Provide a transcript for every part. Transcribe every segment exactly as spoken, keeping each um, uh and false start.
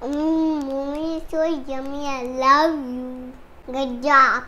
Mm, mommy is so yummy. I love you. Good job.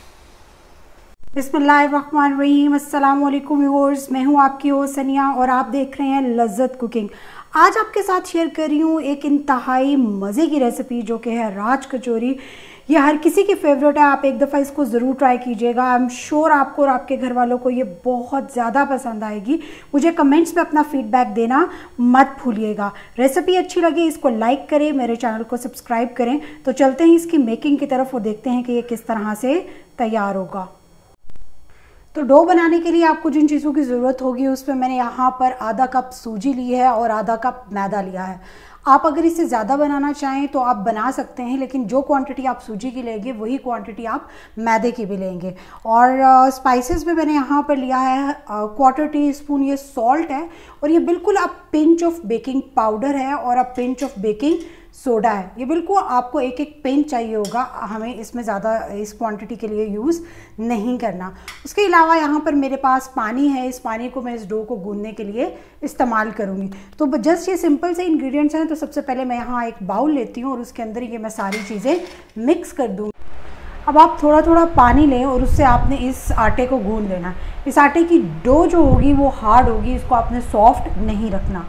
बिस्मिल्लाहिर्रहमानिर्रहीम। अस्सलाम वालेकुम viewers, मैं हूँ आपकी हो सनिया और आप देख रहे हैं लज़्ज़त कुकिंग। आज आपके साथ शेयर कर रही हूँ एक इंतहाई मज़े की रेसिपी जो कि है राज कचौरी। ये हर किसी की फेवरेट है, आप एक दफ़ा इसको ज़रूर ट्राई कीजिएगा। आई एम श्योर आपको और आपके घर वालों को ये बहुत ज़्यादा पसंद आएगी। मुझे कमेंट्स में अपना फ़ीडबैक देना मत भूलिएगा। रेसिपी अच्छी लगी इसको लाइक करें, मेरे चैनल को सब्सक्राइब करें। तो चलते हैं इसकी मेकिंग की तरफ और देखते हैं कि ये किस तरह से तैयार होगा। तो डो बनाने के लिए आपको जिन चीज़ों की ज़रूरत होगी उसमें मैंने यहाँ पर आधा कप सूजी ली है और आधा कप मैदा लिया है। आप अगर इससे ज़्यादा बनाना चाहें तो आप बना सकते हैं, लेकिन जो क्वांटिटी आप सूजी की लेंगे वही क्वांटिटी आप मैदे की भी लेंगे। और स्पाइसेस में मैंने यहाँ पर लिया है क्वार्टर टी स्पून ये सॉल्ट है, और ये बिल्कुल अब पिंच ऑफ बेकिंग पाउडर है और अब पिंच ऑफ बेकिंग सोडा है। ये बिल्कुल आपको एक एक पिंच चाहिए होगा, हमें इसमें ज़्यादा इस क्वांटिटी के लिए यूज़ नहीं करना। उसके अलावा यहाँ पर मेरे पास पानी है, इस पानी को मैं इस डो को गूंदने के लिए इस्तेमाल करूँगी। तो जस्ट ये सिंपल से इंग्रेडिएंट्स हैं। तो सबसे पहले मैं यहाँ एक बाउल लेती हूँ और उसके अंदर ये मैं सारी चीज़ें मिक्स कर दूँगी। अब आप थोड़ा थोड़ा पानी लें और उससे आपने इस आटे को गूंद लेना। इस आटे की डो जो होगी वो हार्ड होगी, इसको आपने सॉफ्ट नहीं रखना।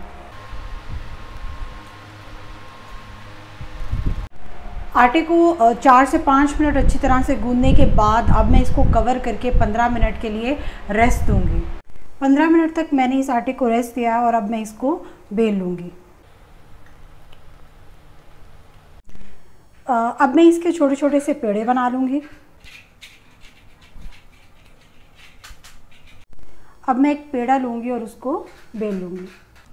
आटे को चार से पाँच मिनट अच्छी तरह से गूंदने के बाद अब मैं इसको कवर करके पंद्रह मिनट के लिए रेस्ट दूंगी। पंद्रह मिनट तक मैंने इस आटे को रेस्ट दिया और अब मैं इसको बेल लूँगी। अब मैं इसके छोटे छोटे से पेड़े बना लूँगी। अब मैं एक पेड़ा लूँगी और उसको बेल लूँगी।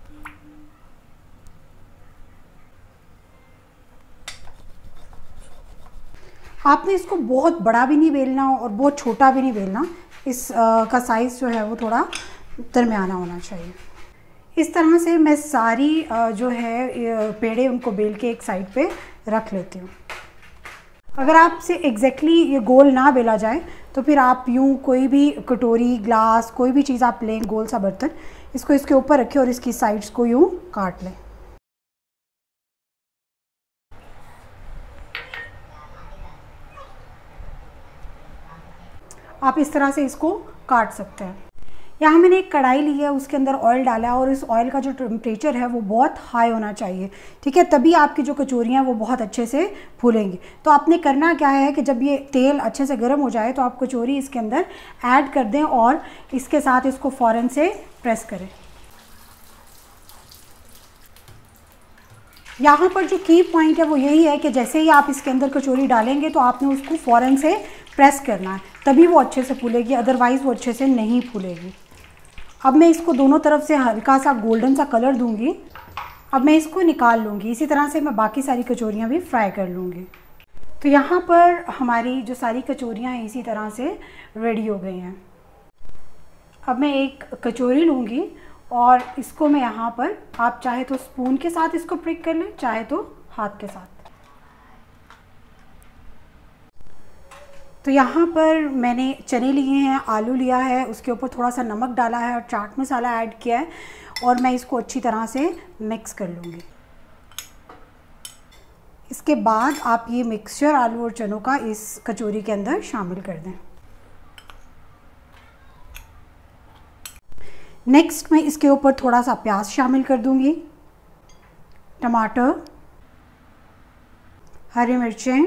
आपने इसको बहुत बड़ा भी नहीं बेलना और बहुत छोटा भी नहीं बेलना। इस आ, का साइज़ जो है वो थोड़ा दरमियाना होना चाहिए। इस तरह से मैं सारी आ, जो है पेड़े उनको बेल के एक साइड पे रख लेती हूँ। अगर आपसे एग्जैक्टली ये गोल ना बेला जाए तो फिर आप यूँ कोई भी कटोरी, ग्लास, कोई भी चीज़ आप लें, गोल सा बर्तन, इसको इसके ऊपर रखें और इसकी साइड्स को यूँ काट लें। आप इस तरह से इसको काट सकते हैं। यहाँ मैंने एक कढ़ाई ली है, उसके अंदर ऑयल डाला है और इस ऑयल का जो टेम्परेचर है वो बहुत हाई होना चाहिए, ठीक है, तभी आपकी जो कचौरियाँ वो बहुत अच्छे से फूलेंगी। तो आपने करना क्या है कि जब ये तेल अच्छे से गर्म हो जाए तो आप कचौरी इसके अंदर ऐड कर दें और इसके साथ इसको फ़ौरन से प्रेस करें। यहाँ पर जो की पॉइंट है वो यही है कि जैसे ही आप इसके अंदर कचौरी डालेंगे तो आपने उसको फ़ौरन से प्रेस करना है, तभी वो अच्छे से फूलेगी, अदरवाइज़ वो अच्छे से नहीं फूलेगी। अब मैं इसको दोनों तरफ से हल्का सा गोल्डन सा कलर दूंगी। अब मैं इसको निकाल लूँगी। इसी तरह से मैं बाकी सारी कचौरियाँ भी फ्राई कर लूँगी। तो यहाँ पर हमारी जो सारी कचौरियाँ हैं इसी तरह से रेडी हो गई हैं। अब मैं एक कचौरी लूँगी और इसको मैं यहाँ पर, आप चाहे तो स्पून के साथ इसको प्रिक कर लें, चाहे तो हाथ के साथ। तो यहाँ पर मैंने चने लिए हैं, आलू लिया है, उसके ऊपर थोड़ा सा नमक डाला है और चाट मसाला ऐड किया है और मैं इसको अच्छी तरह से मिक्स कर लूँगी। इसके बाद आप ये मिक्सचर आलू और चनों का इस कचौरी के अंदर शामिल कर दें। नेक्स्ट मैं इसके ऊपर थोड़ा सा प्याज शामिल कर दूँगी, टमाटर, हरी मिर्चें,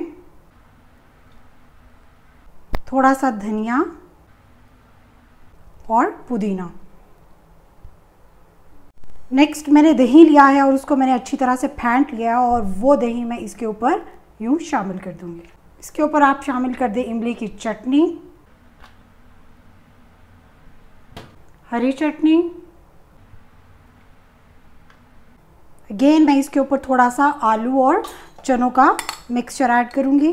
थोड़ा सा धनिया और पुदीना। नेक्स्ट मैंने दही लिया है और उसको मैंने अच्छी तरह से फेंट लिया है और वो दही मैं इसके ऊपर यूँ शामिल कर दूँगी। इसके ऊपर आप शामिल कर दें इमली की चटनी, हरी चटनी। अगेन मैं इसके ऊपर थोड़ा सा आलू और चनों का मिक्सचर ऐड करूँगी।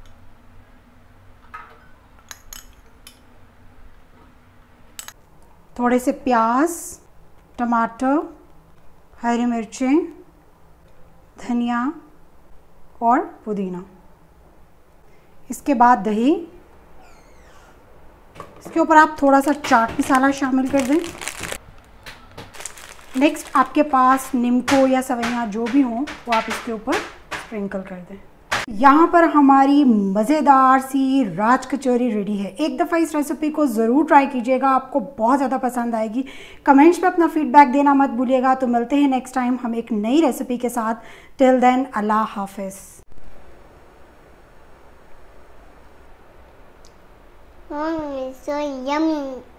थोड़े से प्याज, टमाटर, हरी मिर्चें, धनिया और पुदीना। इसके बाद दही, इसके ऊपर आप थोड़ा सा चाट मसाला शामिल कर दें। नेक्स्ट आपके पास नींबू या सवैयाँ जो भी हों वो आप इसके ऊपर स्प्रिंकल कर दें। यहाँ पर हमारी मज़ेदार सी राज कचौरी रेडी है। एक दफ़ा इस रेसिपी को ज़रूर ट्राई कीजिएगा, आपको बहुत ज़्यादा पसंद आएगी। कमेंट्स में अपना फीडबैक देना मत भूलिएगा। तो मिलते हैं नेक्स्ट टाइम हम एक नई रेसिपी के साथ। टिल देन अल्लाह हाफिज़। Mom is so yummy.